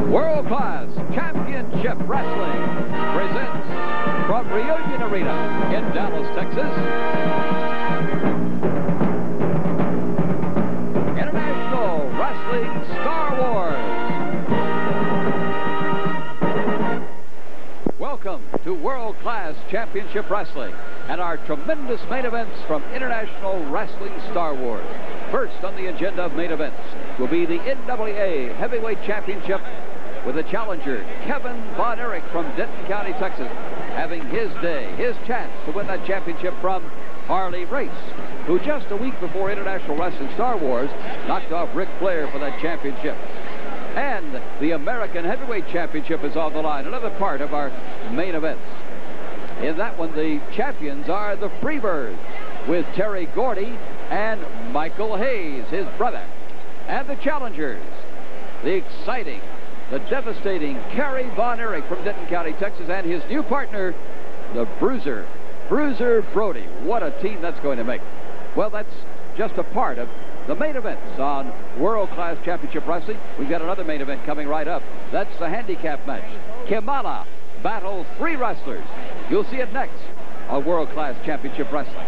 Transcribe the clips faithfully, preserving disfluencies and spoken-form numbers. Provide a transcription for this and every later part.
World Class Championship Wrestling presents from Reunion Arena in Dallas, Texas, International Wrestling Star Wars. Welcome to World Class Championship Wrestling and our tremendous main events from International Wrestling Star Wars. First on the agenda of main events will be the N W A Heavyweight Championship, with the challenger, Kevin Von Erich from Denton County, Texas, having his day, his chance to win that championship from Harley Race, who just a week before International Wrestling Star Wars knocked off Ric Flair for that championship. And the American Heavyweight Championship is on the line, another part of our main events. In that one, the champions are the Freebirds, with Terry Gordy and Michael Hayes, his brother. And the challengers, the exciting, the devastating Kerry Von Erich from Denton County, Texas, and his new partner, the Bruiser, Bruiser Brody. What a team that's going to make. Well, that's just a part of the main events on World Class Championship Wrestling. We've got another main event coming right up. That's the handicap match. Kamala battles three wrestlers. You'll see it next on World Class Championship Wrestling.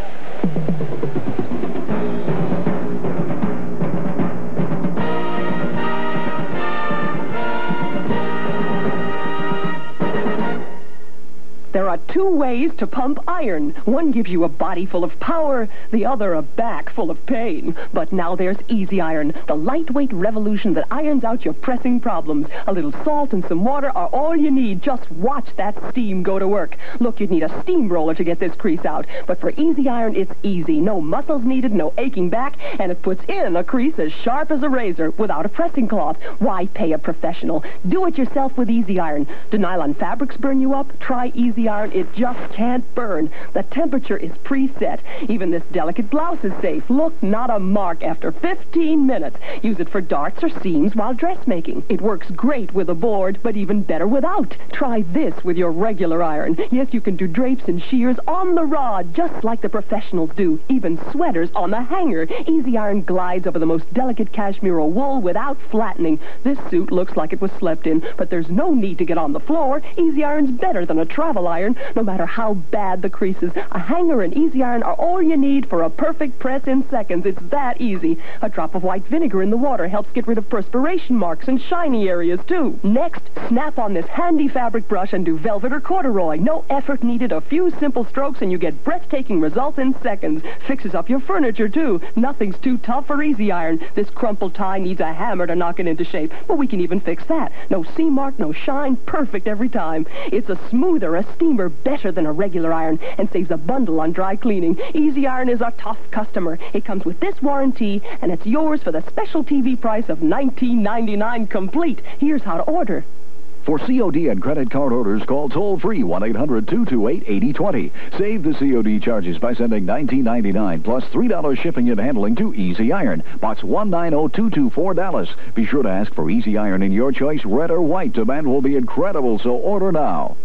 There are two ways to pump iron. One gives you a body full of power, the other a back full of pain. But now there's Easy Iron, the lightweight revolution that irons out your pressing problems. A little salt and some water are all you need. Just watch that steam go to work. Look, you'd need a steamroller to get this crease out. But for Easy Iron, it's easy. No muscles needed, no aching back, and it puts in a crease as sharp as a razor without a pressing cloth. Why pay a professional? Do it yourself with Easy Iron. Do nylon fabrics burn you up? Try Easy Iron. It just can't burn. The temperature is preset. Even this delicate blouse is safe. Look, not a mark after fifteen minutes. Use it for darts or seams while dressmaking. It works great with a board, but even better without. Try this with your regular iron. Yes, you can do drapes and shears on the rod, just like the professionals do. Even sweaters on the hanger. Easy Iron glides over the most delicate cashmere or wool without flattening. This suit looks like it was slept in, but there's no need to get on the floor. Easy Iron's better than a travel iron. No matter how bad the creases, a hanger and Easy Iron are all you need for a perfect press in seconds. It's that easy. A drop of white vinegar in the water helps get rid of perspiration marks and shiny areas, too. Next, snap on this handy fabric brush and do velvet or corduroy. No effort needed, a few simple strokes, and you get breathtaking results in seconds. Fixes up your furniture, too. Nothing's too tough for Easy Iron. This crumpled tie needs a hammer to knock it into shape, but we can even fix that. No seam mark, no shine, perfect every time. It's a smoother, a steamer, better than a regular iron, and saves a bundle on dry cleaning. Easy Iron is a tough customer. It comes with this warranty, and it's yours for the special T V price of nineteen ninety-nine complete. Here's how to order. For C O D and credit card orders, call toll-free one eight hundred two two eight eight zero two zero. Save the C O D charges by sending nineteen ninety-nine plus three dollars shipping and handling to Easy Iron, Box one nine zero two two four, Dallas. Be sure to ask for Easy Iron in your choice, red or white. Demand will be incredible, so order now.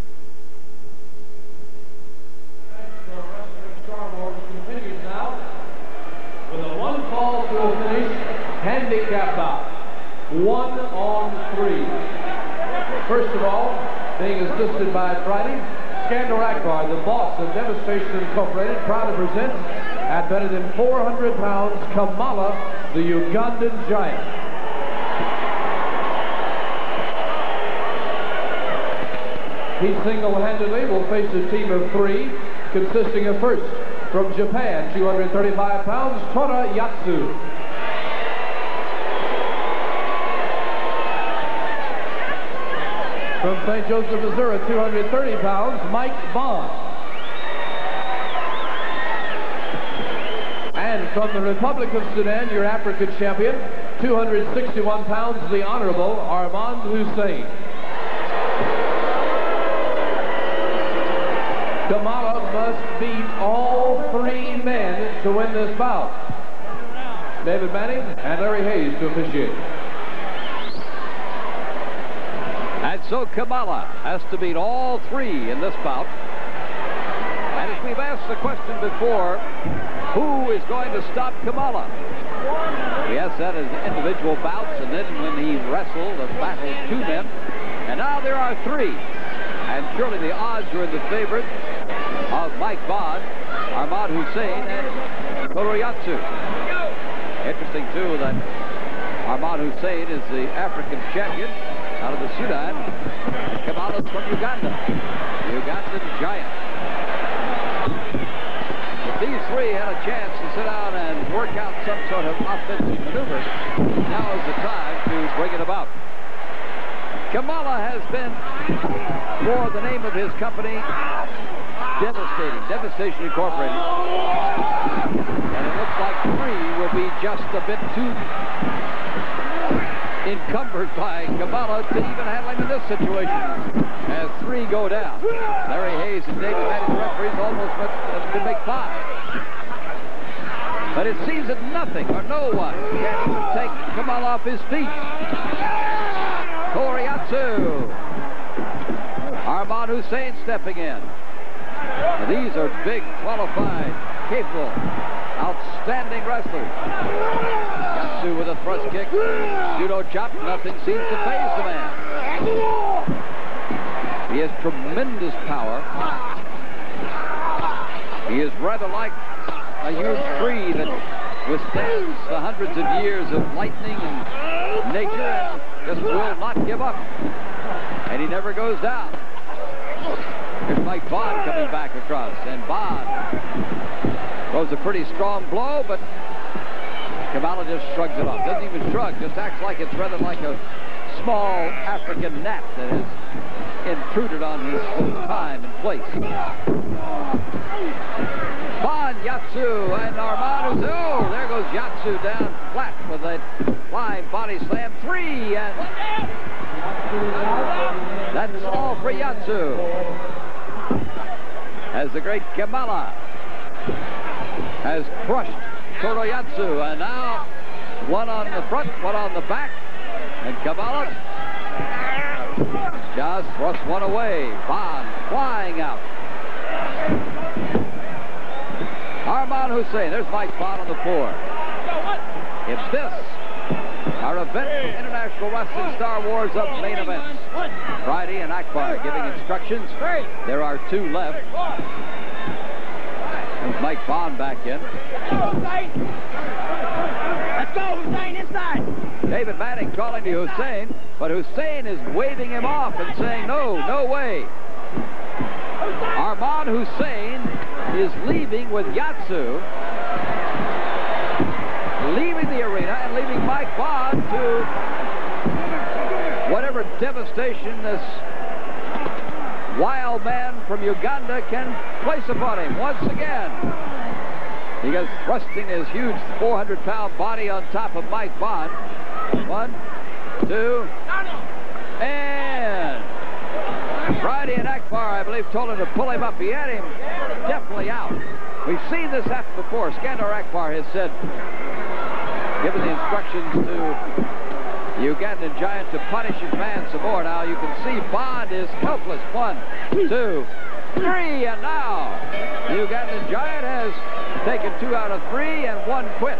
Handicap bout. One on three. First of all, being assisted by Friday, Scandal Akbar, the boss of Devastation Incorporated, proud to present, at better than four hundred pounds, Kamala, the Ugandan giant. He single-handedly will face a team of three, consisting of first, from Japan, two hundred thirty-five pounds, Tora Yatsu. From Saint Joseph, Missouri, two hundred thirty pounds, Mike Bond. And from the Republic of Sudan, your African champion, two hundred sixty-one pounds, the Honorable Armand Hussein. Kamala must beat all three men to win this bout. David Manning and Larry Hayes to officiate. And so Kamala has to beat all three in this bout. And as we've asked the question before, who is going to stop Kamala? Yes, that is individual bouts, and then when he wrestled, a battle two men. And now there are three. And surely the odds are in the favor of Mike Bond, Ahmad Hussein, and Toroyatsu. Interesting, too, that Ahmad Hussein is the African champion out of the Sudan. And Kamala's from Uganda, the Ugandan giant. If these three had a chance to sit down and work out some sort of offensive maneuver, now is the time to bring it about. Kamala has been, for the name of his company, devastating, Devastation Incorporated. And it looks like three will be just a bit too encumbered by Kamala to even handle him in this situation. As three go down, Larry Hayes and David Manning, referees, almost went, uh, to make five. But it seems that nothing or no one can even take Kamala off his feet. Toroyatsu. Ahmad Hussein stepping in. Now, these are big, qualified, capable, outstanding wrestlers. Yatsu with a thrust kick. Judo chop. Nothing seems to faze the man. He has tremendous power. He is rather like a huge tree that withstands the hundreds of years of lightning and nature and just will not give up. And he never goes down. Here's Mike Bond coming back across, and Bond throws a pretty strong blow, but Kamala just shrugs it off. Doesn't even shrug, just acts like it's rather like a small African gnat that has intruded on his time and place. Bond, Yatsu, and Ahmad. Oh, there goes Yatsu down flat with a flying body slam. Three, and that's all for Yatsu. As the great Kamala has crushed Toroyatsu, and now one on the front, one on the back, and Kamala just thrusts one away. Bond flying out. Ahmad Hussein, there's Mike Bond on the floor. If this our event from International Wrestling Star Wars of main events, Friday and Akbar giving instructions. There are two left. There's Mike Bond back in. Let's go, Hussein, inside. David Manning calling to Hussein, but Hussein is waving him off and saying, no, no way. Ahmad Hussein is leaving with Yatsu, leaving the arena and leaving Mike Bond to whatever devastation this wild man from Uganda can place upon him once again. He goes thrusting his huge four hundred pound body on top of Mike Bond. One, two, and Friday and Akbar, I believe, told him to pull him up. He had him definitely out. We've seen this happen before. Skandar Akbar has said, given the instructions to the Ugandan giant to punish his man some more. Now you can see Bond is helpless. One, two, three, and now the Ugandan giant has taken two out of three and one quit.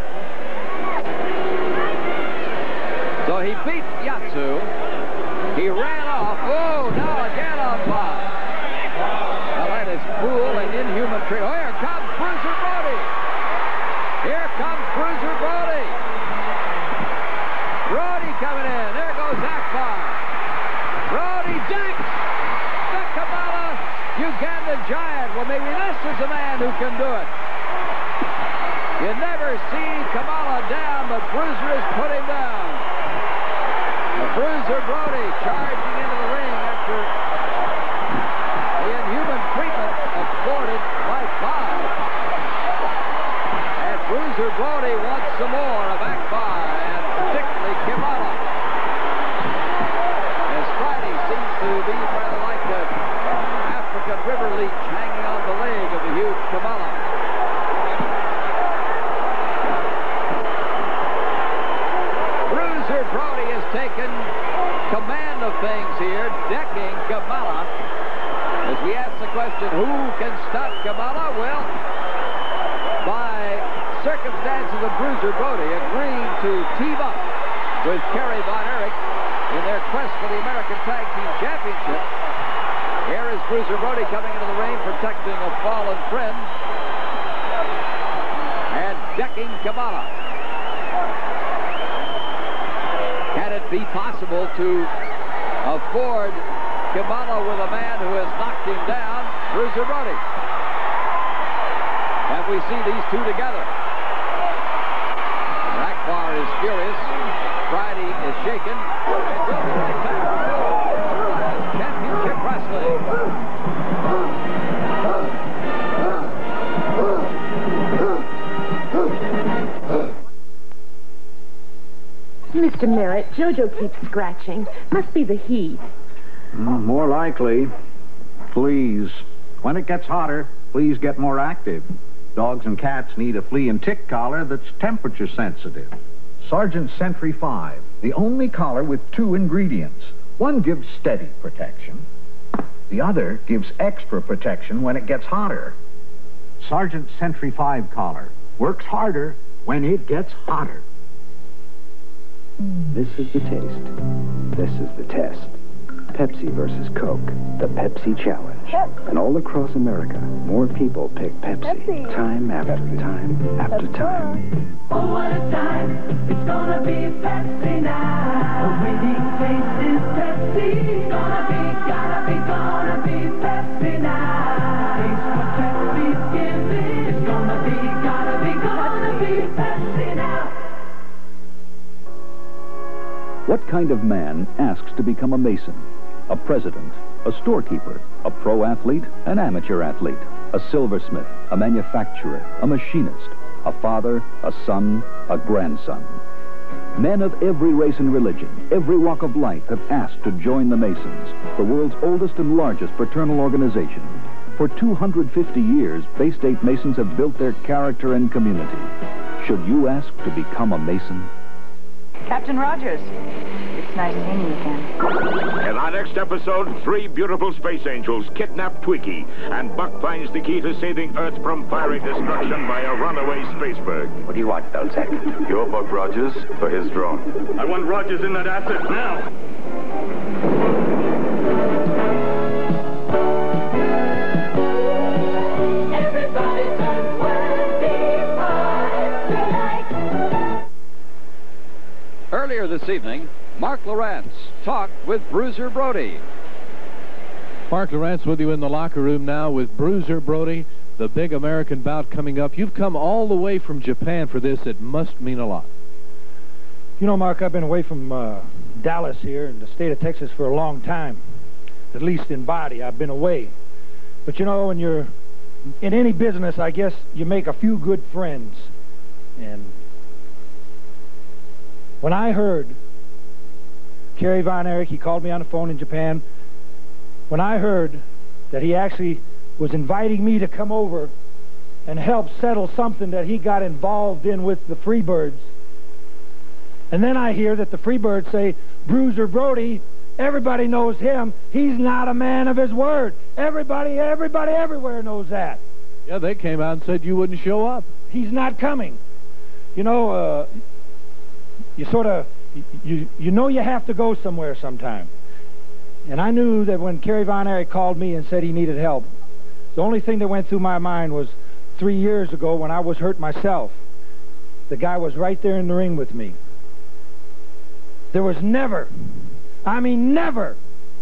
So he beat Yatsu. He ran off. Oh, now again on Bond. Now that is cruel and inhuman treatment. Oh, here comes Bruiser Brody. Here comes Bruiser Brody. Brody coming in. There goes Akbar. Brody decks the Kamala Ugandan giant. Well, maybe this is the man who can do it. You never see Kamala down, but Bruiser has put him down. The Bruiser Brody charging into the ring after the inhuman treatment afforded by Bond. And Bruiser Brody wants some more of Akbar, and particularly Kamala. As Friday seems to be rather like an African river leech hanging on the leg of the huge Kamala. Bruiser Brody has taken command of things here, decking Kamala. As we ask the question, who can stop Kamala? Well, by circumstances of Bruiser Brody, a Erich in their quest for the American Tag Team Championship. Here is Bruiser Brody coming into the ring, protecting a fallen friend and decking Kamala. Can it be possible to afford Kamala with a man who has knocked him down, Bruiser Brody? And we see these two together. Akbar is furious. Friday is shaken. And will be right back. Championship Wrestling. Mister Merritt, JoJo keeps scratching. Must be the heat. Mm, more likely. Please. When it gets hotter, please get more active. Dogs and cats need a flea and tick collar that's temperature sensitive. Sergeant Sentry five, the only collar with two ingredients. One gives steady protection. The other gives extra protection when it gets hotter. Sergeant Sentry five collar works harder when it gets hotter. This is the taste. This is the test. Pepsi versus Coke, the Pepsi Challenge. And all across America, more people pick Pepsi, Pepsi. time after Pepsi. time after Pepsi. time. Oh, what a time. It's gonna be Pepsi now. The winning taste is Pepsi. Gonna be, gotta be, gonna be Pepsi now. Taste what Pepsi's giving. It's gonna be, gotta be, gonna be Pepsi now. What kind of man asks to become a Mason? A president, a storekeeper, a pro athlete, an amateur athlete, a silversmith, a manufacturer, a machinist, a father, a son, a grandson. Men of every race and religion, every walk of life have asked to join the Masons, the world's oldest and largest fraternal organization. For two hundred fifty years, Bay State Masons have built their character and community. Should you ask to become a Mason? Captain Rogers, it's nice seeing you again. In our next episode, three beautiful space angels kidnap Twiki, and Buck finds the key to saving Earth from fiery destruction by a runaway spaceberg. What do you want, Belzec? You're Buck Rogers for his drone. I want Rogers in that asset now. Everybody turn twenty-five tonight. Earlier this evening, Mark Lawrence talked with Bruiser Brody. Mark Lawrence with you in the locker room now with Bruiser Brody, the big American bout coming up. You've come all the way from Japan for this. It must mean a lot. You know, Mark, I've been away from uh, Dallas here in the state of Texas for a long time. At least in body, I've been away. But you know, when you're in any business, I guess you make a few good friends. And when I heard Kerry Von Erich, he called me on the phone in Japan. When I heard that he actually was inviting me to come over and help settle something that he got involved in with the Freebirds, and then I hear that the Freebirds say, Bruiser Brody, everybody knows him. He's not a man of his word. Everybody, everybody, everywhere knows that. Yeah, they came out and said you wouldn't show up. He's not coming. You know, uh, you sort of, you, you know you have to go somewhere sometime. And I knew that when Kerry Von Erich called me and said he needed help, the only thing that went through my mind was three years ago when I was hurt myself. The guy was right there in the ring with me. There was never, I mean never,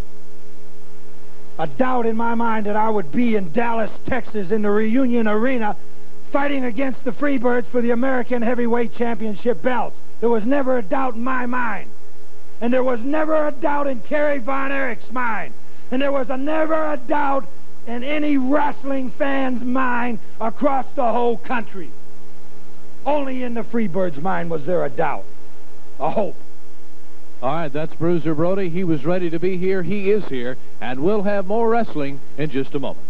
a doubt in my mind that I would be in Dallas, Texas in the Reunion Arena fighting against the Freebirds for the American Heavyweight Championship belts. There was never a doubt in my mind. And there was never a doubt in Kerry Von Erich's mind. And there was a never a doubt in any wrestling fan's mind across the whole country. Only in the Freebirds' mind was there a doubt, a hope. All right, that's Bruiser Brody. He was ready to be here. He is here. And we'll have more wrestling in just a moment.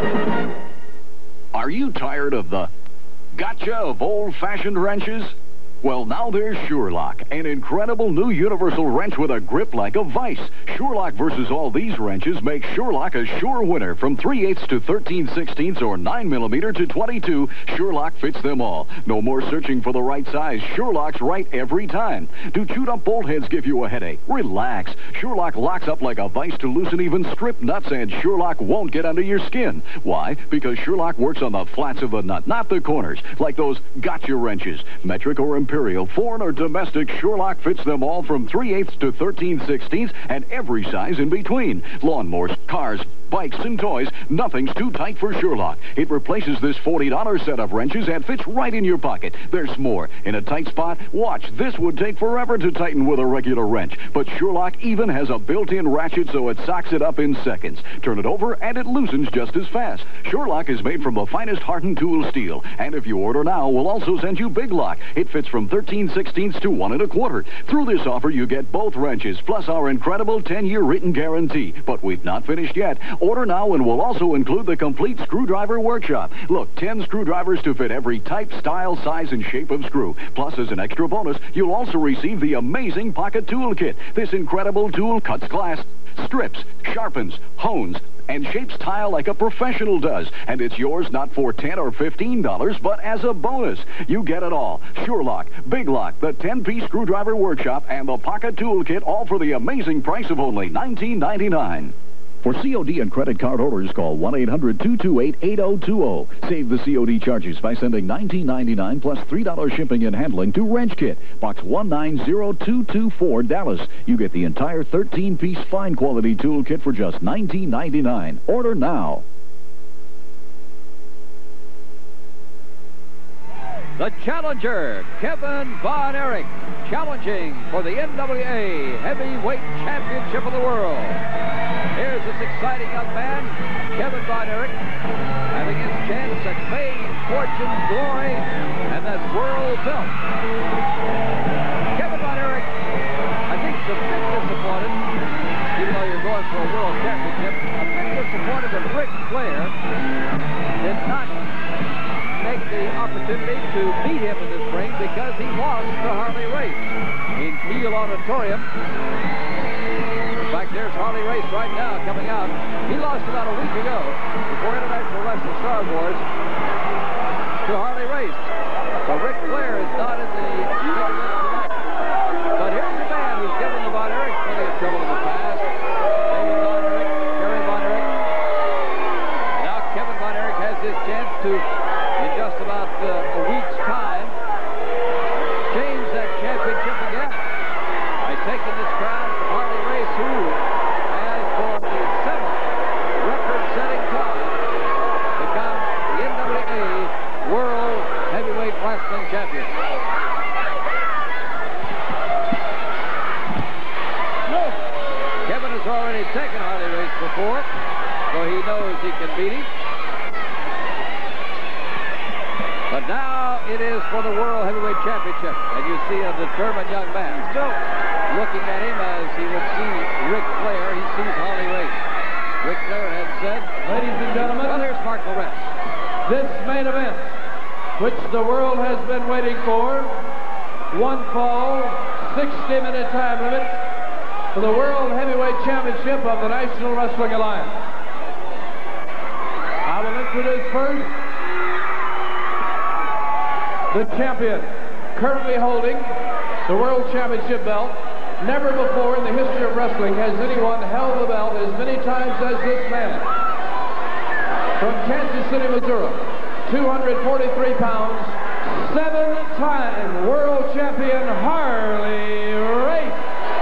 Are you tired of the gotcha of old-fashioned wrenches? Well, now there's Sure-Lock, an incredible new universal wrench with a grip like a vise. Sure-Lock versus all these wrenches makes Sure-Lock a sure winner. From three eighths to thirteen sixteenths or nine millimeter to twenty-two, Sure-Lock fits them all. No more searching for the right size. Sure-Lock's right every time. Do chewed-up bolt heads give you a headache? Relax. Sure-Lock locks up like a vise to loosen even strip nuts, and Sure-Lock won't get under your skin. Why? Because Sure-Lock works on the flats of the nut, not the corners, like those gotcha wrenches. Metric or Imperial, foreign or domestic, Sure-Lock fits them all from three eighths to thirteen sixteenths and every size in between. Lawnmowers, cars, bikes, and toys, nothing's too tight for Sure-Lock. It replaces this forty dollar set of wrenches and fits right in your pocket. There's more. In a tight spot, watch. This would take forever to tighten with a regular wrench, but Sure-Lock even has a built-in ratchet so it socks it up in seconds. Turn it over and it loosens just as fast. Sure-Lock is made from the finest hardened tool steel, and if you order now, we'll also send you Big Lock. It fits from thirteen sixteenths to one and a quarter. Through this offer, you get both wrenches, plus our incredible ten year written guarantee. But we've not finished yet. Order now and we'll also include the complete screwdriver workshop. Look, ten screwdrivers to fit every type, style, size, and shape of screw. Plus, as an extra bonus, you'll also receive the amazing pocket tool kit. This incredible tool cuts glass, strips, sharpens, hones, and shapes tile like a professional does. And it's yours not for ten or fifteen dollars, but as a bonus. You get it all. Sure-Lock, Big Lock, the ten piece screwdriver workshop, and the pocket tool kit, all for the amazing price of only nineteen ninety-nine. For C O D and credit card orders, call one eight hundred two two eight eight oh two oh. Save the C O D charges by sending nineteen ninety-nine plus three dollar shipping and handling to Wrench Kit, Box one nine zero two two four, Dallas. You get the entire thirteen piece fine quality tool kit for just nineteen ninety-nine. Order now. The challenger, Kevin Von Erich, challenging for the N W A Heavyweight Championship of the world. Here's this exciting young man, Kevin Von Erich, having his chance at fame, fortune, glory, and that world belt. Kevin Von Erich, I think, is a bit disappointed, even though you're going for a world championship, a bit disappointed that Ric Flair did not make the opportunity to beat him in this ring because he lost to Harley Race in Kiel Auditorium. In fact, there's Harley Race right now coming out. He lost about a week ago before International Wrestling Star Wars to Harley Race. So Ric Flair is not in the big event tonight. But here's a man who's given the Von Erich plenty of trouble in the past. David Von Erich, Kerry Von Erich. Now Kevin Von Erich has his chance to, in just about uh, a week's time, change that championship again by taking this crown from Harley Race, who has, for the seventh record-setting time, become the N W A World Heavyweight Wrestling Champion. Kevin has already taken Harley Race before, so he knows he can beat him. But now it is for the World Heavyweight Championship, and you see a determined young man still looking at him as he would see Ric Flair. He sees Harley Race. Ric Flair had said, ladies and gentlemen, well, here's Mark Lorette. This main event, which the world has been waiting for, one fall, sixty minute time limit for the World Heavyweight Championship of the National Wrestling Alliance. I will introduce first the champion, currently holding the World Championship belt. Never before in the history of wrestling has anyone held the belt as many times as this man. From Kansas City, Missouri, two hundred forty-three pounds, seven-time world champion Harley Race.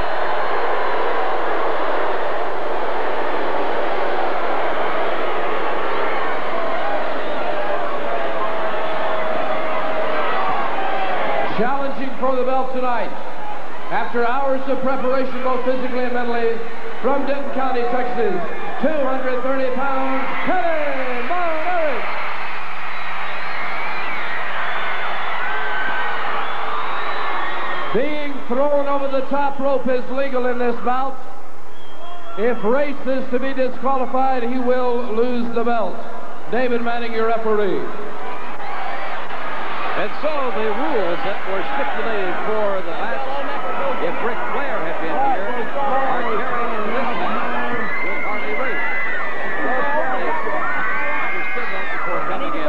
Challenging for the belt tonight, after hours of preparation, both physically and mentally, from Denton County, Texas, two hundred thirty pounds, Kevin Von Erich. Being thrown over the top rope is legal in this bout. If Race is to be disqualified, he will lose the belt. David Manning, your referee. And so the rules that were stipulated for the match, if Ric Flair had been here, are carried in this match with Harley Race. Understood that before coming in.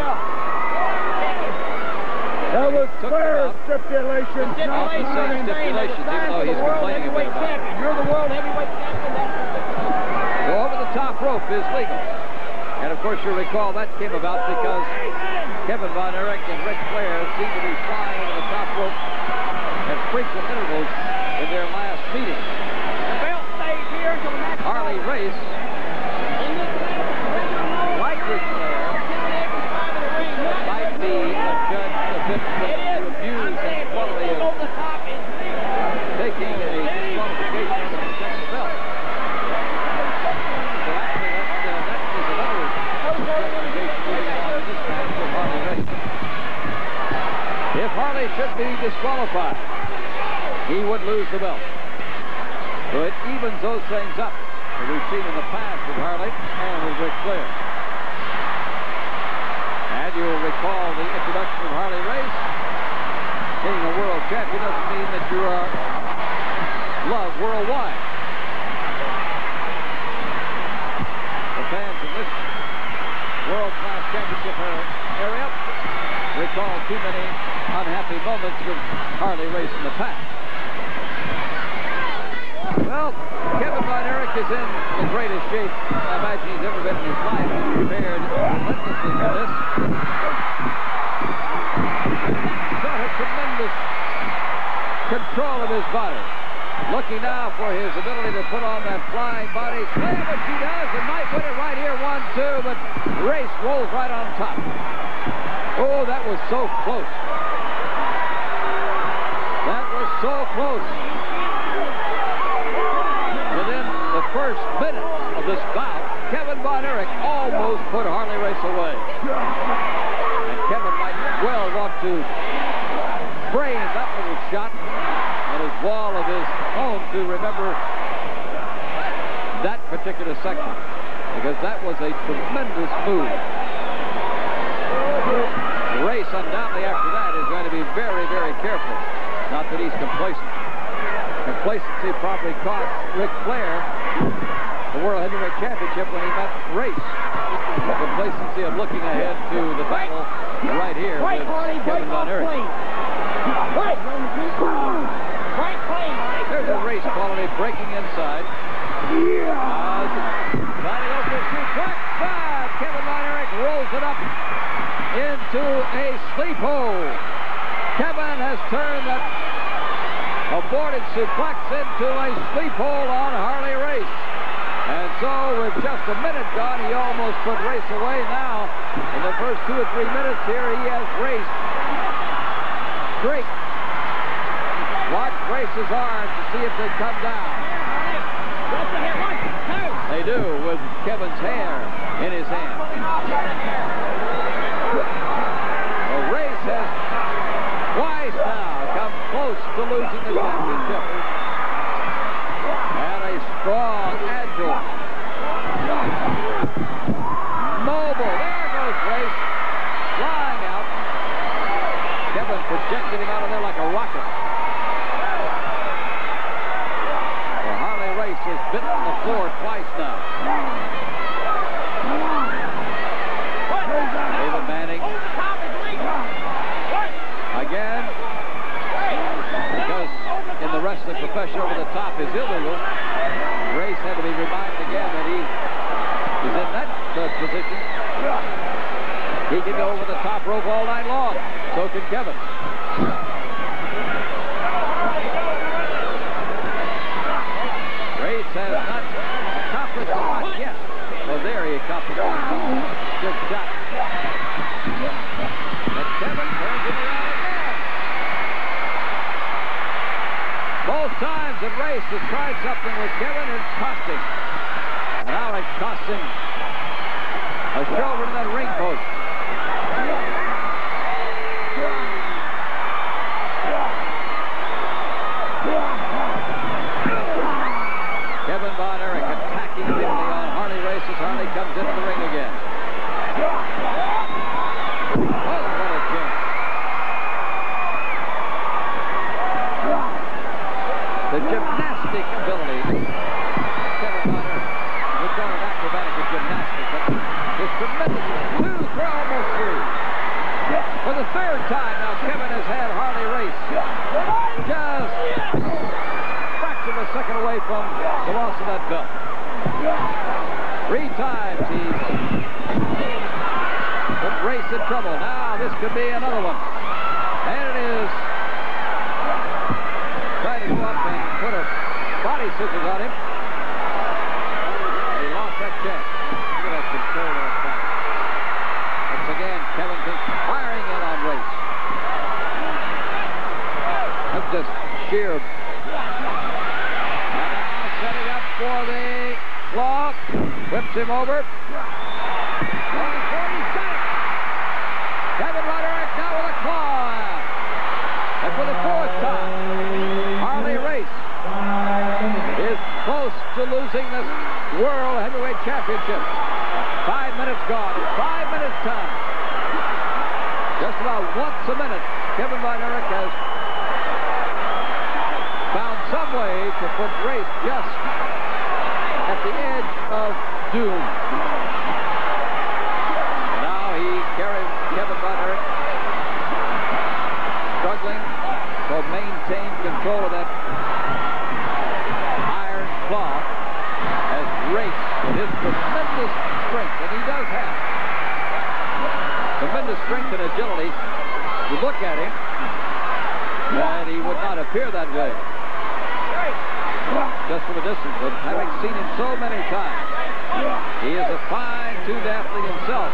That was Flair's stipulation. Not the same stipulations, even though he's complaining about it. You're the world heavyweight champion. Go over the top rope is legal. And of course, you'll recall that came about because Kevin Von Erich and Ric Flair seemed to be flying over the top rope at frequent intervals in their last meeting. The belt stays here until the match. Harley Race, like Ric Flair, might be judged a bit to abuse the quality of taking a disqualification to protect the belt. So actually, that's, uh, that is another justification moving on in this match with Harley Race. If Harley should be disqualified, he would lose the belt. So it evens those things up that we've seen in the past with Harley and with Ric Flair. And you'll recall the introduction of Harley Race. Being a world champion doesn't mean that you are loved worldwide. The fans in this world-class championship area recall too many unhappy moments with Harley Race in the past. Well, Kevin Von Erich is in the greatest shape I imagine he's ever been in his life. He's prepared relentlessly for this. He's got a tremendous control of his body. Looking now for his ability to put on that flying body slam, which he does, and might win it right here, one, two, but Race rolls right on top. Oh, that was so close. That was so close. Within the first minute of this bout, Kevin Von Erich almost put Harley Race away. And Kevin might well want to frame that little shot on his wall of his home to remember that particular section, because that was a tremendous move. The Race undoubtedly after that is going to be very, very careful. Not that he's complacent. Complacency probably cost Ric Flair the World Heavyweight Championship when he met Race. The complacency of looking ahead to the battle right here with Kevin Von Erich. There's a Race quality breaking inside. Uh, Body over suplex. But Kevin Von Erich rolls it up into a sleep hold. Kevin has turned that aborted suplex into a sleep hold on Harley Race. And so with just a minute gone, he almost put Race away. Now, in the first two or three minutes here, he has Race straight. Watch Race's arms to see if they come down. They do, with Kevin's hair in his hand. Well, Race has twice now come close to losing the championship. And a strong, agile, mobile. There goes Race, flying out. Kevin projected him out of there like a rocket. Well, Harley Race has bitten the floor twice now. David Manning. Again, because in the wrestling profession over the top is illegal, Race had to be reminded again that he is in that uh, position. He can go over the top rope all night long. So can Kevin. Race has not accomplished a lot yet. Well, there he accomplished a lot. Good shot. But Kevin turns it around again. Both times that Race has tried something with Kevin, it's cost him. And now it cost him a shoulder to that ring post. Kevin Von Erich attacking immediately on Harley Race as Harley comes into the ring again. Oh, what a chance. could be another one. And it is. Tried to go up and put a body scissors on him. He lost that chance. Look at that control of that body. Once again, Kevin firing in on Race. That's just sheer. And now setting up for the claw. Whips him over. Going for it. He's got it. Kevin Roderick now with a claw. And for the fourth time, Harley Race is close to losing this World Heavyweight Championship. Five minutes gone. Five minutes time. Just about once a minute, Kevin Von Erich has found some way to put Race just at the edge of doom. Now he carries Kevin Von Erich struggling to maintain control of that iron claw as Race, with his tremendous strength, and he does have tremendous strength and agility. You look at him, and he would not appear that way just from a distance, but having seen him so many times, he is a fine-tuned athlete himself.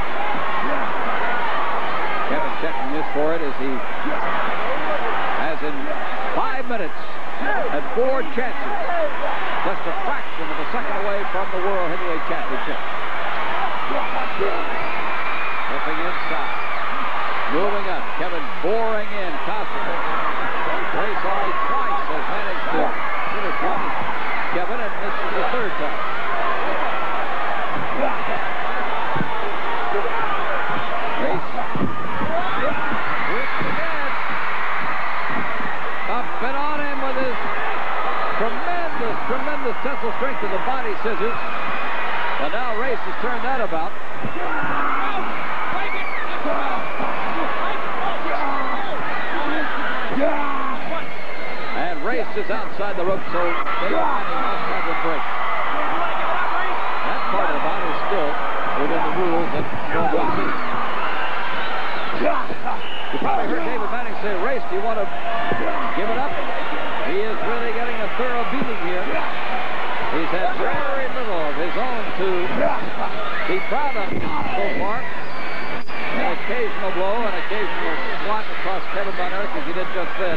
Kevin checking this for it as he has in five minutes had four chances, just a fraction of a second away from the World Heavyweight Championship. Flipping inside, moving up, Kevin boring in constantly. Race only twice has managed to finish one Kevin, and this is the third time. Race whips again. Up and on him with his tremendous, tremendous tensile strength of the body scissors. But now Race has turned that about. And Race is outside the rope, so David Manning must have a break. That part of the bout is still within the rules that W C C. You probably heard David Manning say, Race, do you want to give it up? He is really getting a thorough beating here. He's had very little of his own to be proud of so far. An occasional blow, an occasional swat across Kevin Von Erich as he did just then.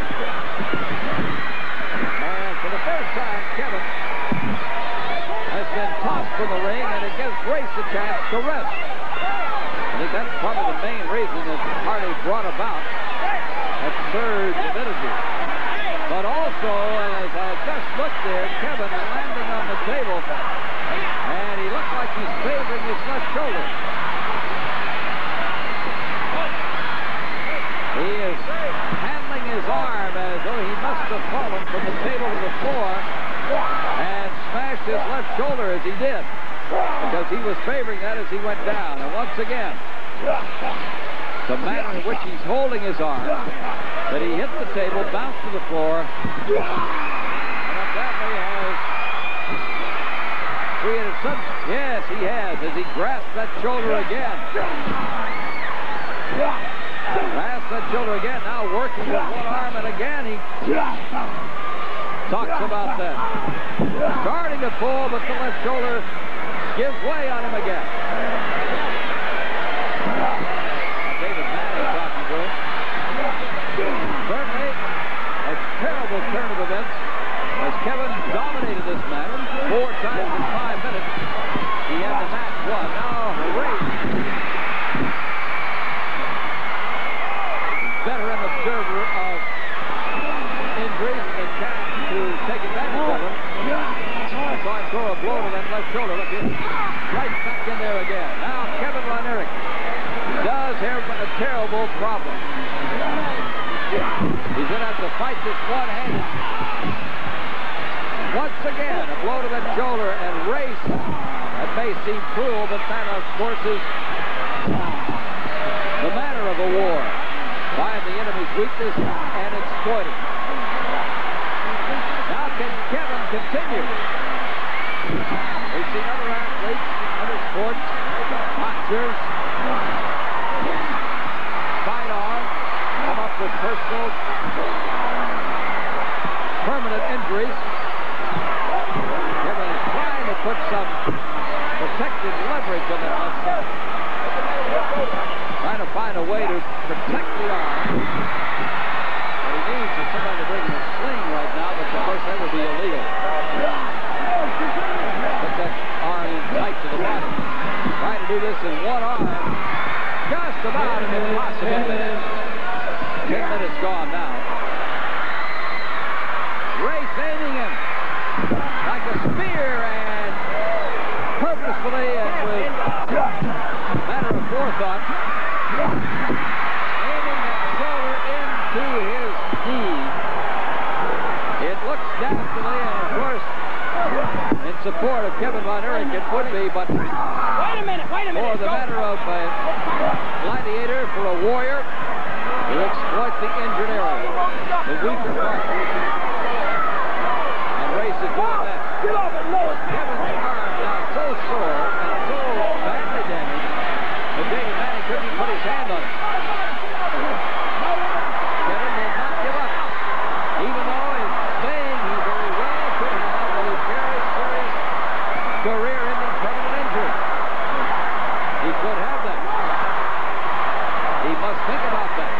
And for the first time, Kevin has been tossed from the ring, and it gives Race a chance to rest. I think that's probably the main reason that Harley brought about that surge of energy. But also, as I just looked there, Kevin landing on the table, and he looked like he's favoring his left shoulder. He is handling his arm as though he must have fallen from the table to the floor and smashed his left shoulder as he did, because he was favoring that as he went down. And once again, the manner in which he's holding his arm, that he hit the table, bounced to the floor, and apparently has created some... Yes, he has, as he grasped that shoulder again. Grasped that shoulder again, now working with one arm, and again he talks about that. Starting to pull, but the left shoulder gives way on him again. David Manning talking to him. Certainly a terrible turn of events as Kevin dominated this match four times in five minutes. He had the match won. Now Race, veteran observer of injuries and chance to take advantage of them. I saw him throw a blow to that left shoulder. Look, he's right back in there again. Now Kevin Von Erich does have a terrible problem. He's going to have to fight this one-handed. Once again, a blow to that shoulder, and Race, that may seem cruel, but that, of course, is the manner of a war. Find the enemy's weakness and exploit it. Now can Kevin continue? We've seen other athletes, other sports, boxers, one arm. Just about an impossible minute. Ten minutes gone now. Race aiming him like a spear and purposefully and with a matter of forethought, aiming that shoulder into his knee. It looks dastardly, and of course, in support of Kevin Von Erich, it would be, but Wait a minute, wait a minute. for the matter of a gladiator, for a warrior, to exploit the injured area, the weaker part. And Race is doing that. Get off it, Lord. Kevin's arm now so sore and so badly damaged that David Manning couldn't even put his hand on it. Kevin will not give up, even though he's saying he very well could have a very serious career-ending permanent injury. He could have that. He must think about that.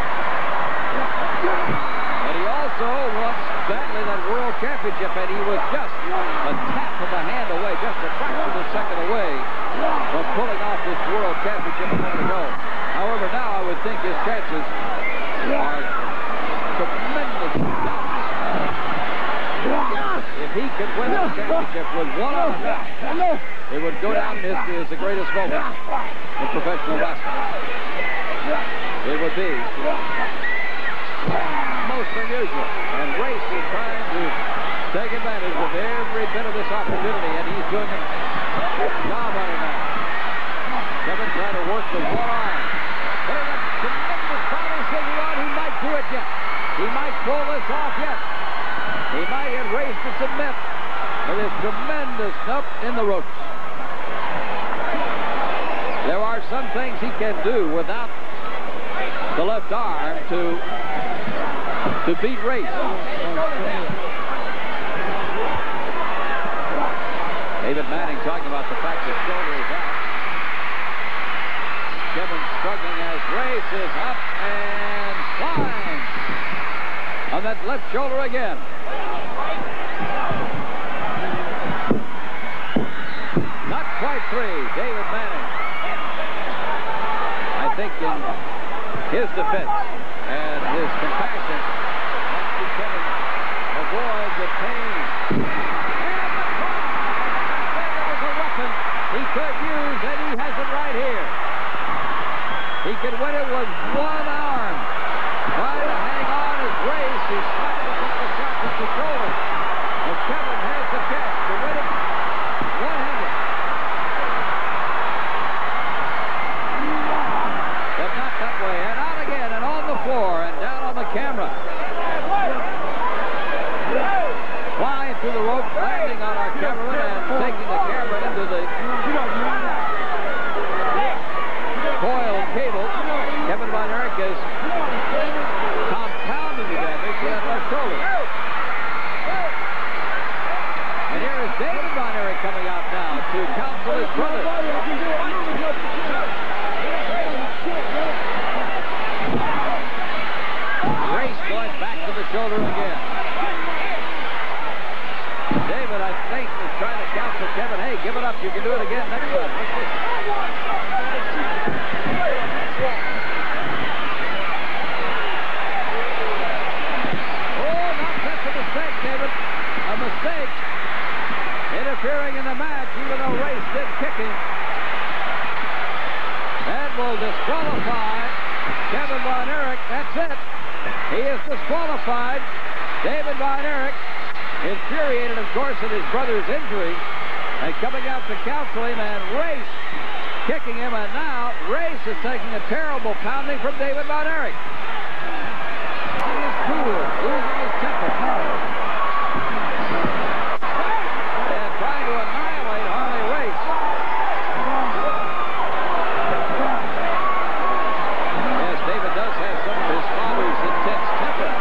But he also wants badly that world championship, and he was just a tap of the hand away, just a fraction of a second away from pulling off this world championship a moment ago. However, now I would think his chances are tremendously doubtful. If he could win the championship with one arm back, it would go down in history as the greatest moment in professional wrestling. It would be most unusual, and Race is trying to take advantage of every bit of this opportunity, and he's doing a job on it now. Kevin trying to work the one arm, putting a tremendous body signal on. He might do it yet. He might pull this off yet. He might get Race to submit with his tremendous up in the ropes. There are some things he can do without the left arm to to beat Race. David Manning talking about the fact that shoulder is out. Kevin struggling as Race is up and flying on that left shoulder again. Not quite three, David Manning. I think in his defense and his compassion, Kevin avoids the pain. And the cross! That was a weapon he could use, and he has it right here. He could win it with one arm. Trying to hang on his Race. He's trying to put the shot with the shoulder. And Kevin has the chance to win it one-handed. But not that way. And out again, and on the floor, and down on the camera. Flying through the rope, landing on our cameraman, and taking the camera into the coil cable. Kevin Von Erich is compounding the damage to that left shoulder. And here is David Von Erich coming out now to counsel his brother. Race going back to the shoulder again. David, I think, is trying to counsel Kevin. Hey, give it up. You can do it again next time. Oh, not such a mistake, David. A mistake. Interfering in the match, even though Race did kick him. That will disqualify Kevin Von Erich. That's it. He is disqualified. David Von Erich, infuriated, of course, at his brother's injury, and coming out to counsel him, and Race kicking him, and now Race is taking a terrible pounding from David Von Erich. He is cool, losing his temper. And trying to annihilate Harley Race. Yes, David does have some of his father's intense temper.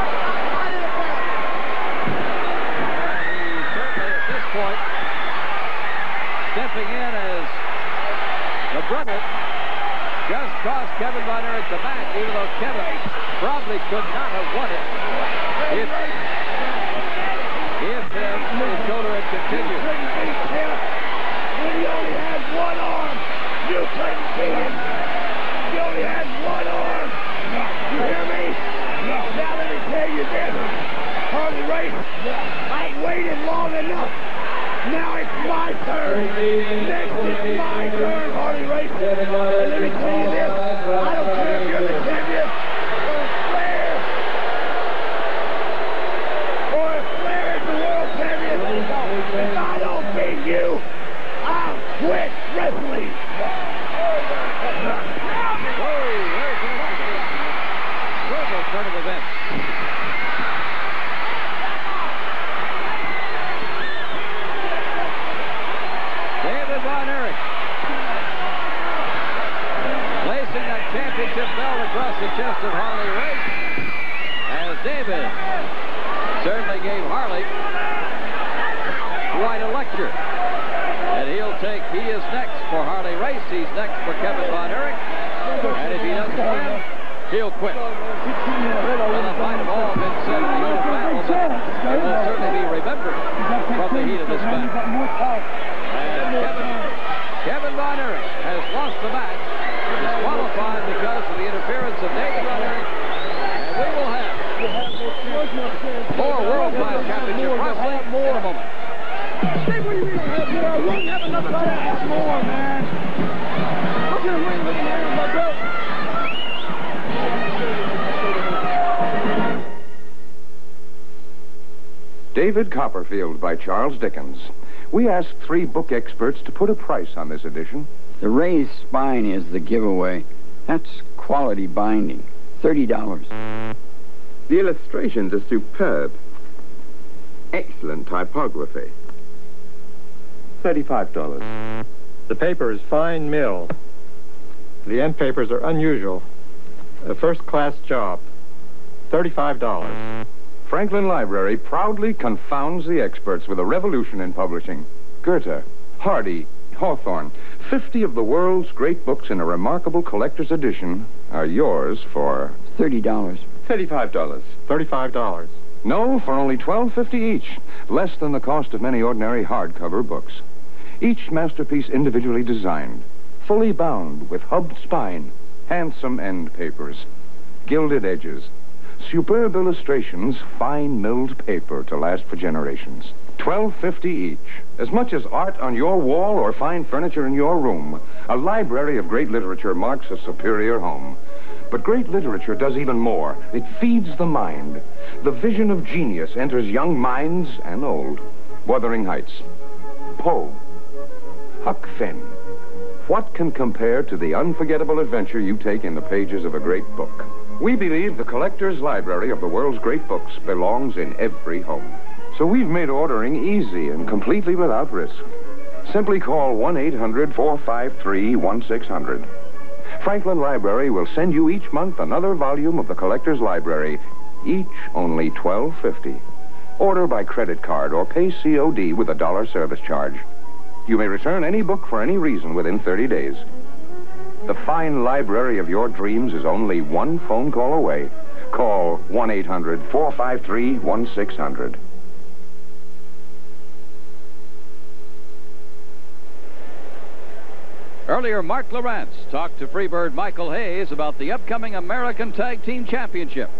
Point, stepping in as the brother, just cost Kevin Von Erich the match, even though Kevin probably could not have won it if, if uh, his shoulder had continued. When he only had one arm, You couldn't beat him. You only had one arm. You hear me? Now let me tell you this. Harley Race, I waited long enough. Now it's my turn. Next is my turn, Harley Race. And let me tell you this. I don't care if you're the champion or Flair. Or if Flair is the world champion. If I don't beat you, I'll quit wrestling. Brutal turn of events. David Von Erich placing that championship belt across the chest of Harley Race, as David certainly gave Harley quite a lecture. And he'll take, he is next for Harley Race, he's next for Kevin Von Erich, and if he doesn't win, he'll quit. Well, that might have all been said in the heat of battle, but it will certainly be remembered from the heat of this battle. And Kevin, Kevin Von Erich has lost the match, disqualified because of the interference of David Von Erich, and we will have more World Class Championship Wrestling in a moment. Hey, what do you mean I have more? I won't have another chance. More, man. Look at the ring looking at my belt. David Copperfield by Charles Dickens. We asked three book experts to put a price on this edition. The raised spine is the giveaway. That's quality binding. thirty dollars. The illustrations are superb. Excellent typography. thirty-five dollars. The paper is fine mill. The end papers are unusual. A first-class job. thirty-five dollars. Franklin Library proudly confounds the experts with a revolution in publishing. Goethe, Hardy, Hawthorne, fifty of the world's great books in a remarkable collector's edition are yours for thirty dollars. thirty-five dollars. thirty-five dollars. No, for only twelve fifty each, less than the cost of many ordinary hardcover books. Each masterpiece individually designed, fully bound with hubbed spine, handsome end papers, gilded edges, superb illustrations, fine milled paper to last for generations. twelve fifty each. As much as art on your wall or fine furniture in your room, a library of great literature marks a superior home. But great literature does even more. It feeds the mind. The vision of genius enters young minds and old. Wuthering Heights, Poe, Huck Finn. What can compare to the unforgettable adventure you take in the pages of a great book? We believe the collector's library of the world's great books belongs in every home. So we've made ordering easy and completely without risk. Simply call one eight hundred, four five three, one six zero zero. Franklin Library will send you each month another volume of the collector's library, each only twelve fifty. Order by credit card or pay C O D with a dollar service charge. You may return any book for any reason within thirty days. The fine library of your dreams is only one phone call away. Call one eight hundred, four five three, one six zero zero. Earlier, Mark Lawrence talked to Freebird Michael Hayes about the upcoming American Tag Team Championship.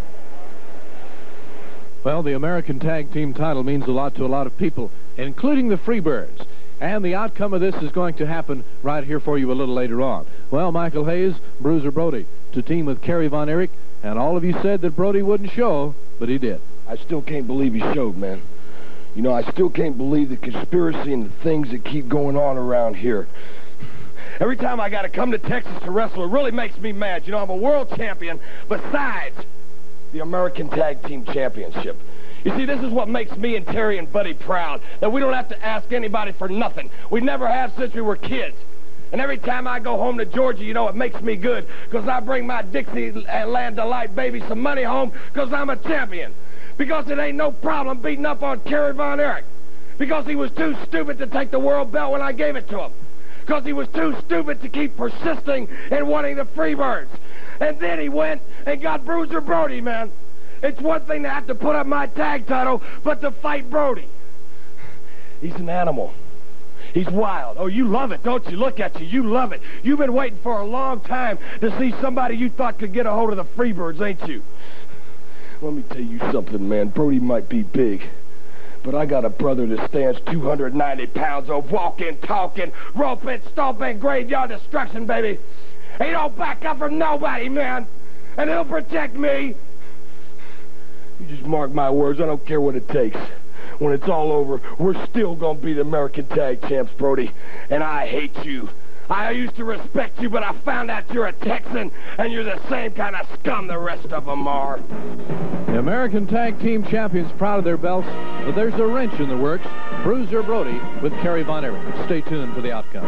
Well, the American Tag Team title means a lot to a lot of people, including the Freebirds. And the outcome of this is going to happen right here for you a little later on. Well, Michael Hayes, Bruiser Brody, to team with Kerry Von Erich, and all of you said that Brody wouldn't show, but he did. I still can't believe he showed, man. You know, I still can't believe the conspiracy and the things that keep going on around here. Every time I got to come to Texas to wrestle, it really makes me mad. You know, I'm a world champion besides the American Tag Team Championship. You see, this is what makes me and Terry and Buddy proud, that we don't have to ask anybody for nothing. We never have since we were kids. And every time I go home to Georgia, you know, it makes me good, because I bring my Dixieland Delight baby some money home, because I'm a champion. Because it ain't no problem beating up on Kerry Von Erich. Because he was too stupid to take the world belt when I gave it to him. Because he was too stupid to keep persisting in wanting the Freebirds. And then he went and got Bruiser Brody, man. It's one thing to have to put up my tag title, but to fight Brody. He's an animal. He's wild. Oh, you love it, don't you? Look at you. You love it. You've been waiting for a long time to see somebody you thought could get a hold of the Freebirds, ain't you? Let me tell you something, man. Brody might be big, but I got a brother that stands two hundred ninety pounds of walking, talking, roping, stomping, graveyard destruction, baby. He don't back up from nobody, man. And he'll protect me. You just mark my words. I don't care what it takes. When it's all over, we're still gonna be the American Tag Champs, Brody. And I hate you. I used to respect you, but I found out you're a Texan, and you're the same kind of scum the rest of them are. The American Tag Team Champions proud of their belts, but there's a wrench in the works. Bruiser Brody with Kerry Von Erich. Stay tuned for the outcome.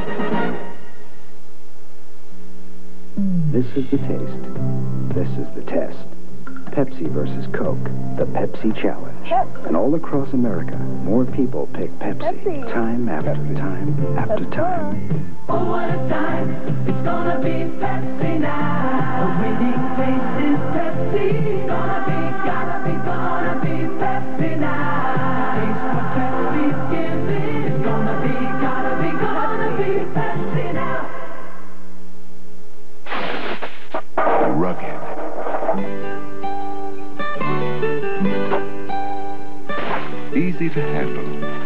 This is the taste. This is the test. Pepsi versus Coke, the Pepsi Challenge. Pepsi. And all across America, more people pick Pepsi, Pepsi. time after Pepsi. time after Pepsi. time. Oh, what a time. It's gonna be Pepsi now. The winning taste is Pepsi. Gonna be, gotta be, gonna be Pepsi now. Taste what Pepsi's giving. It's gonna be, gotta be, gonna be Pepsi now. Rugged. Easy to handle.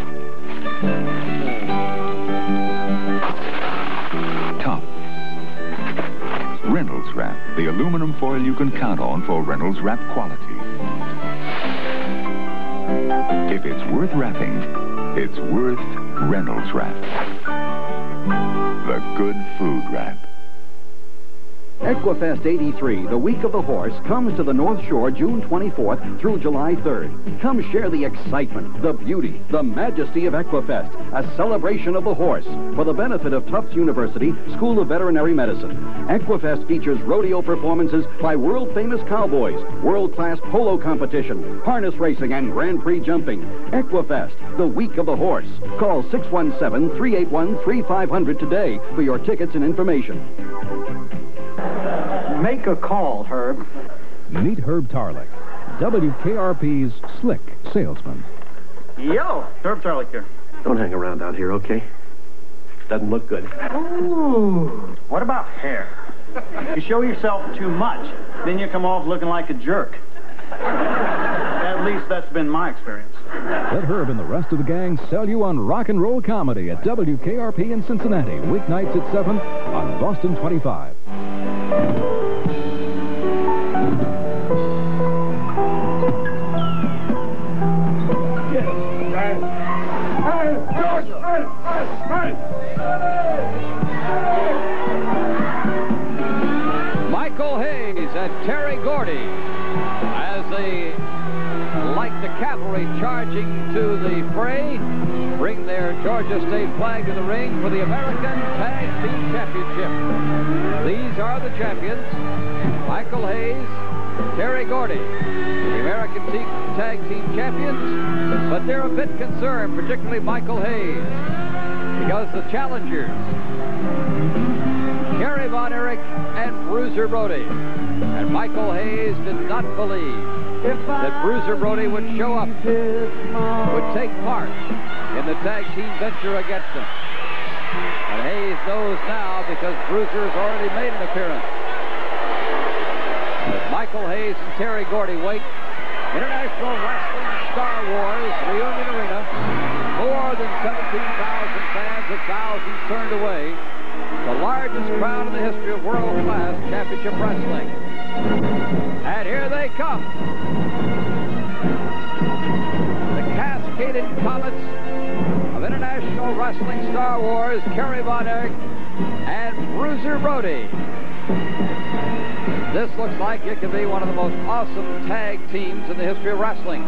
Tough. Reynolds Wrap, the aluminum foil you can count on for Reynolds Wrap quality. If it's worth wrapping, it's worth Reynolds Wrap. The good food wrap. Equifest eighty-three, the Week of the Horse, comes to the North Shore June twenty-fourth through July third. Come share the excitement, the beauty, the majesty of Equifest, a celebration of the horse for the benefit of Tufts University School of Veterinary Medicine. Equifest features rodeo performances by world-famous cowboys, world-class polo competition, harness racing, and Grand Prix jumping. Equifest, the Week of the Horse. Call six one seven, three eight one, three five zero zero today for your tickets and information. Make a call, Herb. Meet Herb Tarlick, W K R P's slick salesman. Yo, Herb Tarlick here. Don't hang around out here, okay? Doesn't look good. Ooh, what about hair? You show yourself too much, then you come off looking like a jerk. At least that's been my experience. Let Herb and the rest of the gang sell you on rock and roll comedy at W K R P in Cincinnati, weeknights at seven on Boston twenty-five. Michael Hayes and Terry Gordy as they, like the cavalry charging to the fray, bring their Georgia State flag to the ring for the American Tag Team Championship. These are the champions, Michael Hayes, Terry Gordy, the American team, Tag Team Champions, but they're a bit concerned, particularly Michael Hayes, because the challengers, Kerry Von Erich and Bruiser Brody, and Michael Hayes did not believe that Bruiser Brody would show up, would take part in the tag team venture against him. And Hayes knows now because Bruiser has already made an appearance. As Michael Hayes and Terry Gordy wait, International Wrestling Star Wars Reunion Arena, more than seventeen thousand fans, a thousand turned away. The largest crowd in the history of world-class championship wrestling. And here they come. The cascaded comets of International Wrestling Star Wars, Kerry Von Erich and Bruiser Brody. This looks like it could be one of the most awesome tag teams in the history of wrestling.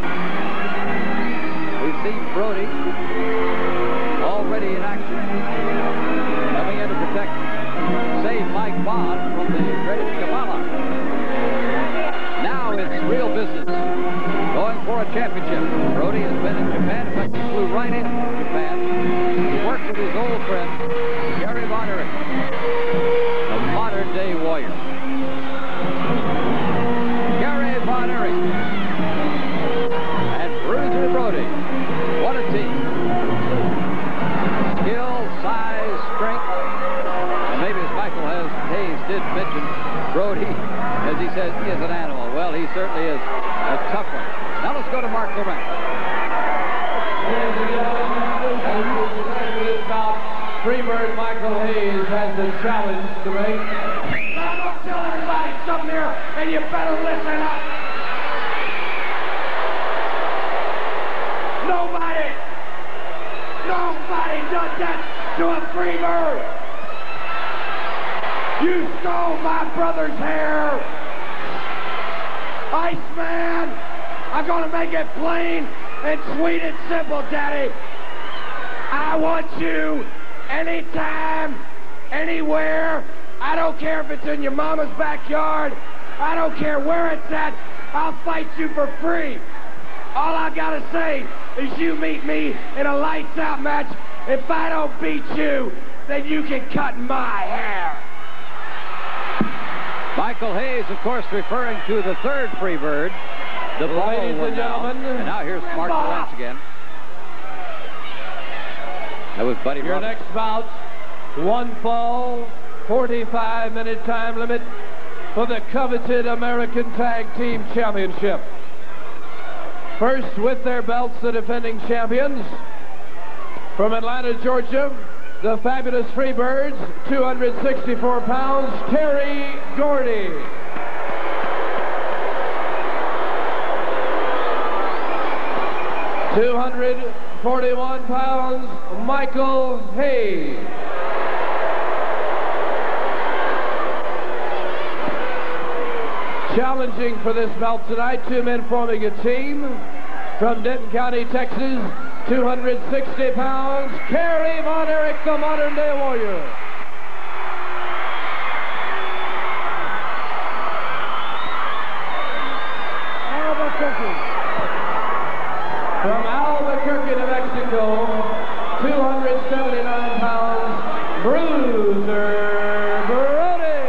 We've seen Brody already in action, coming in to protect, save Mike Bond from the greatest Kamala. Now it's real business, going for a championship. Brody has been in Japan. In fact, he flew right into Japan. He worked with his old friend, Kerry Von Erich, the modern-day warrior. Kerry Von Erich and Bruiser Brody. What a team. skill, size, strength. And maybe as Michael has, Hayes did mention, Brody, as he says, he is an animal. Well, he certainly is a tough one. Now let's go to Mark Laurent. Freebird Michael Hayes has the challenge to make. I'm going to tell everybody something here, and you better listen up. Nobody, nobody does that to a Freebird. You stole my brother's hair. Iceman, I'm going to make it plain and sweet and simple, Daddy. I want you anytime, anywhere. I don't care if it's in your mama's backyard. I don't care where it's at. I'll fight you for free. All I gotta say is you meet me in a lights-out match. If I don't beat you, then you can cut my hair. Michael Hayes, of course, referring to the third Freebird. The Ladies and gentlemen. And now here's Mark Lawrence again. That was Buddy Your Roberts. next bout, one fall, forty-five minute time limit for the coveted American Tag Team Championship. First with their belts, the defending champions. From Atlanta, Georgia, the fabulous Freebirds, two hundred sixty-four pounds, Kerry Gordy. two hundred forty-one pounds, Michael Hayes. Challenging for this belt tonight, two men forming a team. From Denton County, Texas, two hundred sixty pounds, Kerry Von Erich, the modern-day warrior. From Albuquerque, New Mexico, two hundred seventy-nine pounds, Bruiser Brody.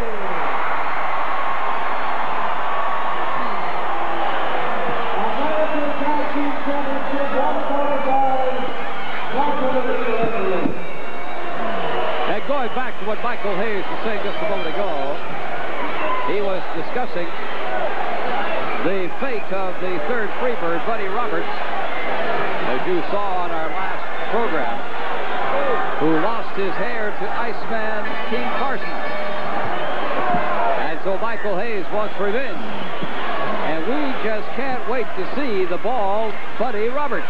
And going back to what Michael Hayes was saying just a moment ago, he was discussing the fate of the third Freebird, Buddy Roberts, as you saw on our last program, who lost his hair to Iceman King Carson. And so Michael Hayes wants revenge. And we just can't wait to see the bald Buddy Roberts.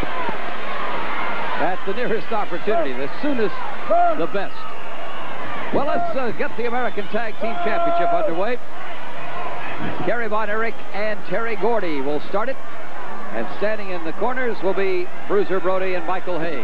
At the nearest opportunity, the soonest, the best. Well, let's uh, get the American Tag Team Championship underway. Kerry Von Erich and Terry Gordy will start it. And standing in the corners will be Bruiser Brody and Michael Hayes.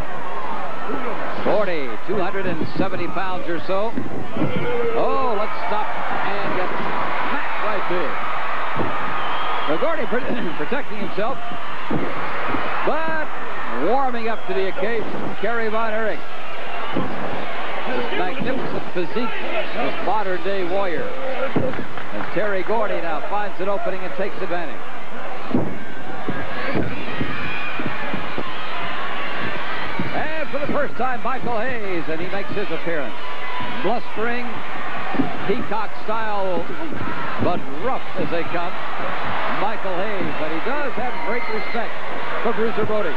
Gordy, two hundred seventy pounds or so. Oh, let's stop and get smacked right big. Now Gordy protecting himself, but warming up to the occasion, Kerry Von Erich. This magnificent physique, this modern-day warrior. And Terry Gordy now finds an opening and takes advantage. And for the first time, Michael Hayes, and he makes his appearance. Blustering, peacock style, but rough as they come. Michael Hayes, but he does have great respect for Bruiser Brody.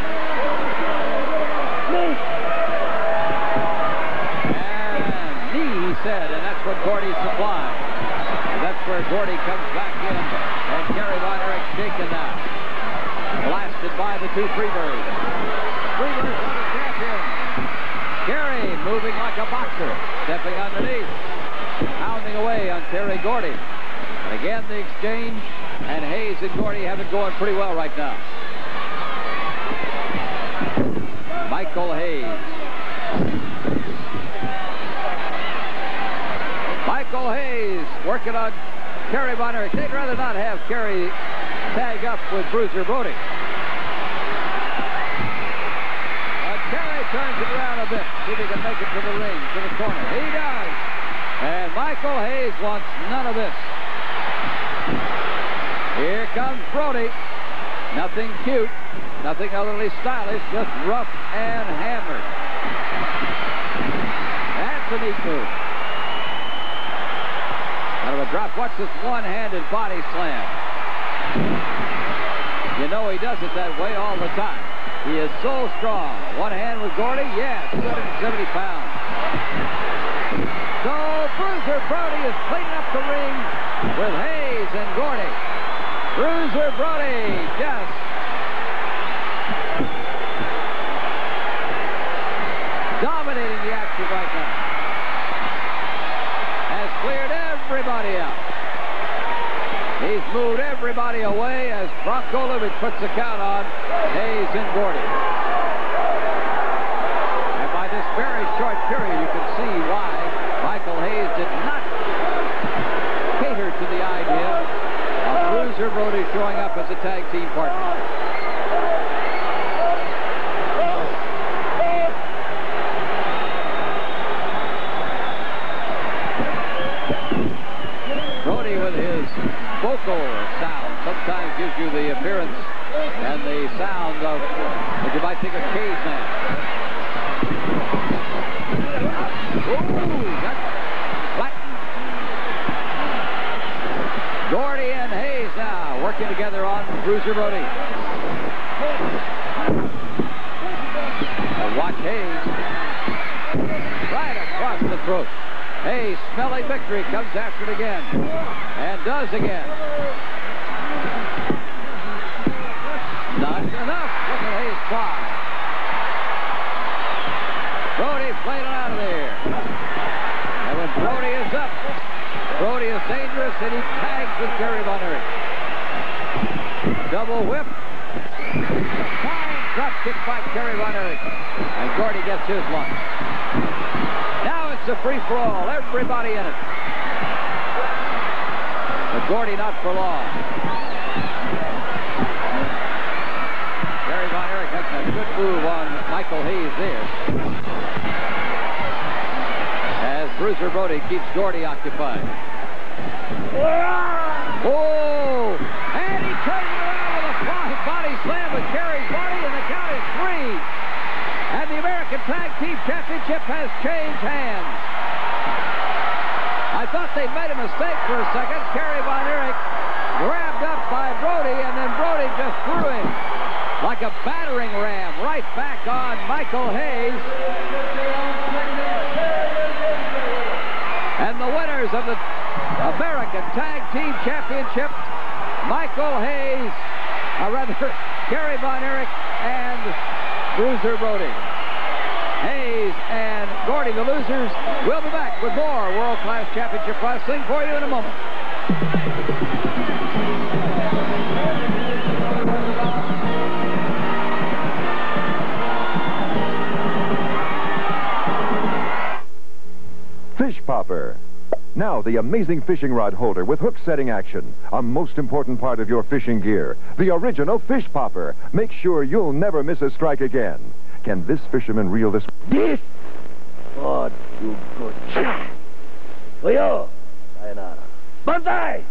And knee, he said, and that's what Gordy's supplying. And that's where Gordy comes back in, and Kerry Von Erich shaken now. Blasted by the two Freebirds. Freebirds are the champion. Kerry moving like a boxer, stepping underneath, pounding away on Terry Gordy. And again, the exchange, and Hayes and Gordy have it going pretty well right now. Michael Hayes. Michael Hayes working on Kerry Von Erich. They'd rather not have Kerry tag up with Bruiser Brody. But Kerry turns it around a bit. See if he can make it to the ring, to the corner. He does. And Michael Hayes wants none of this. Here comes Brody. Nothing cute, nothing utterly stylish, just rough and hammered. the knee move. Out of a drop. Watch this one-handed body slam. You know he does it that way all the time. He is so strong. One hand with Gordy. Yeah, two hundred seventy pounds. So Bruiser Brody is cleaning up the ring with Hayes and Gordy. Bruiser Brody just dominating the action right now. Has cleared everybody out. He's moved everybody away as Bronco Lubitsch puts the count on Hayes and Gordy. And by this very short period, you can see why Michael Hayes did not cater to the idea of Bruiser Brody showing up as a tag team partner. Brody with his vocal sound sometimes gives you the appearance and the sound of what you might think of caveman. Ooh, that's flattened. Gordy and Hayes now working together on Bruiser Brody. And watch Hayes right across the throat. Hayes, smelling victory, comes after it again. And does again. Not enough. Look at Hayes fly. Brody played it out of there. And when Brody is up, Brody is dangerous, and he tags with Kerry Von Erich. Double whip. Fine drop kick by Kerry Von Erich. And Gordy gets his lunch. Now it's a free-for-all. Everybody in it. But Gordy not for long. Kerry Von Erich has a good move on Michael Hayes there. As Bruiser Brody keeps Gordy occupied. Oh! And he turns it around with a flying body slam with Kerry's body, and the count is three. And the American Tag Team Championship has changed hands. I thought they made a mistake for a second. Kerry Von Erich grabbed up by Brody, and then Brody just threw him like a battering ram right back on Michael Hayes. And the winners of the American Tag Team Championship, Michael Hayes, or rather, Kerry Von Erich and Bruiser Brody. Hayes and Gordy, the losers. We'll be back with more World Class Championship Wrestling for you in a moment. Fish Popper. Now the amazing fishing rod holder with hook setting action. A most important part of your fishing gear. The original Fish Popper. Make sure you'll never miss a strike again. Can this fisherman reel this? This? Oh, you good shot. Oyo. Sayonara. Banzai!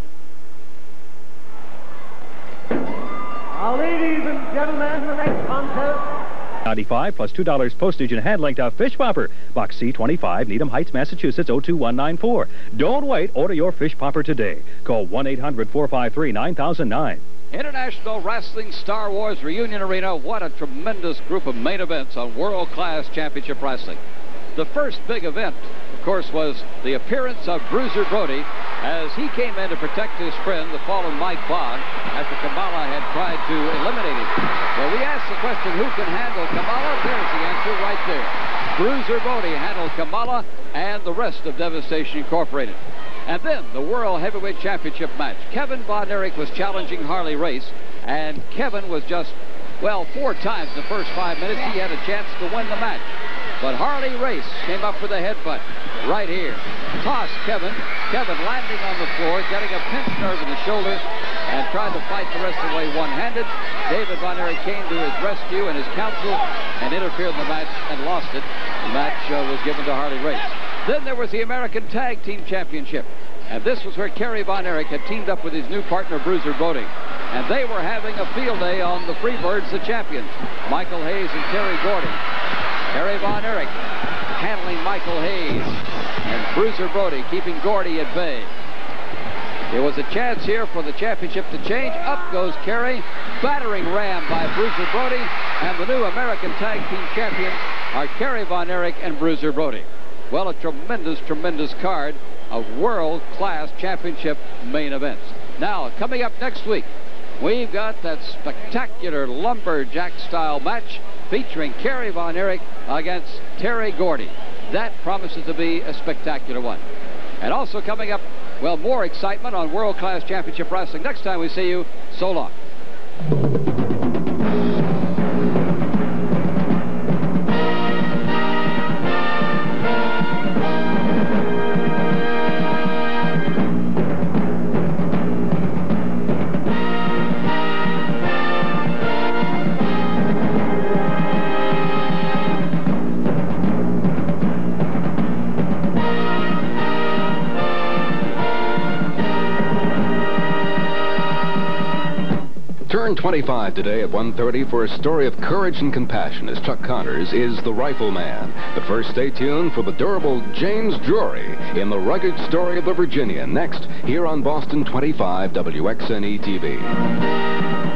Now, ladies and gentlemen, the next contest. ninety-five plus two dollars postage and handling to Fish Popper. Box C twenty-five, Needham Heights, Massachusetts, oh two one nine four. Don't wait. Order your Fish Popper today. Call one eight hundred, four five three, nine thousand nine. International Wrestling Star Wars Reunion Arena. What a tremendous group of main events on World Class Championship Wrestling. The first big event, of course, was the appearance of Bruiser Brody as he came in to protect his friend, the fallen Mike Bond, after Kamala had tried to eliminate him. Well, we asked the question, who can handle Kamala? There's the answer right there. Bruiser Brody handled Kamala and the rest of Devastation Incorporated. And then the World Heavyweight Championship match. Kevin Von Erich was challenging Harley Race, and Kevin was just, well, four times in the first five minutes he had a chance to win the match. But Harley Race came up with a headbutt right here. Tossed Kevin. Kevin landing on the floor, getting a pinch nerve in the shoulder, and tried to fight the rest of the way one-handed. David Von Erich came to his rescue and his counsel and interfered in the match and lost it. The match uh, was given to Harley Race. Then there was the American Tag Team Championship. And this was where Kerry Von Erich had teamed up with his new partner, Bruiser Brody. And they were having a field day on the Freebirds, the champions, Michael Hayes and Terry Gordy. Kerry Von Erich handling Michael Hayes. And Bruiser Brody keeping Gordy at bay. There was a chance here for the championship to change. Up goes Kerry. Battering ram by Bruiser Brody. And the new American Tag Team Champions are Kerry Von Erich and Bruiser Brody. Well, a tremendous, tremendous card of world-class championship main events. Now, coming up next week, we've got that spectacular lumberjack-style match featuring Kerry Von Erich against Terry Gordy. That promises to be a spectacular one. And also coming up, well, more excitement on World Class Championship Wrestling. Next time we see you, so long. Turn twenty-five today at one thirty for a story of courage and compassion as Chuck Connors is the Rifleman. But first, stay tuned for the durable James Drury in the rugged story of the Virginian. Next, here on Boston twenty-five W X N E T V.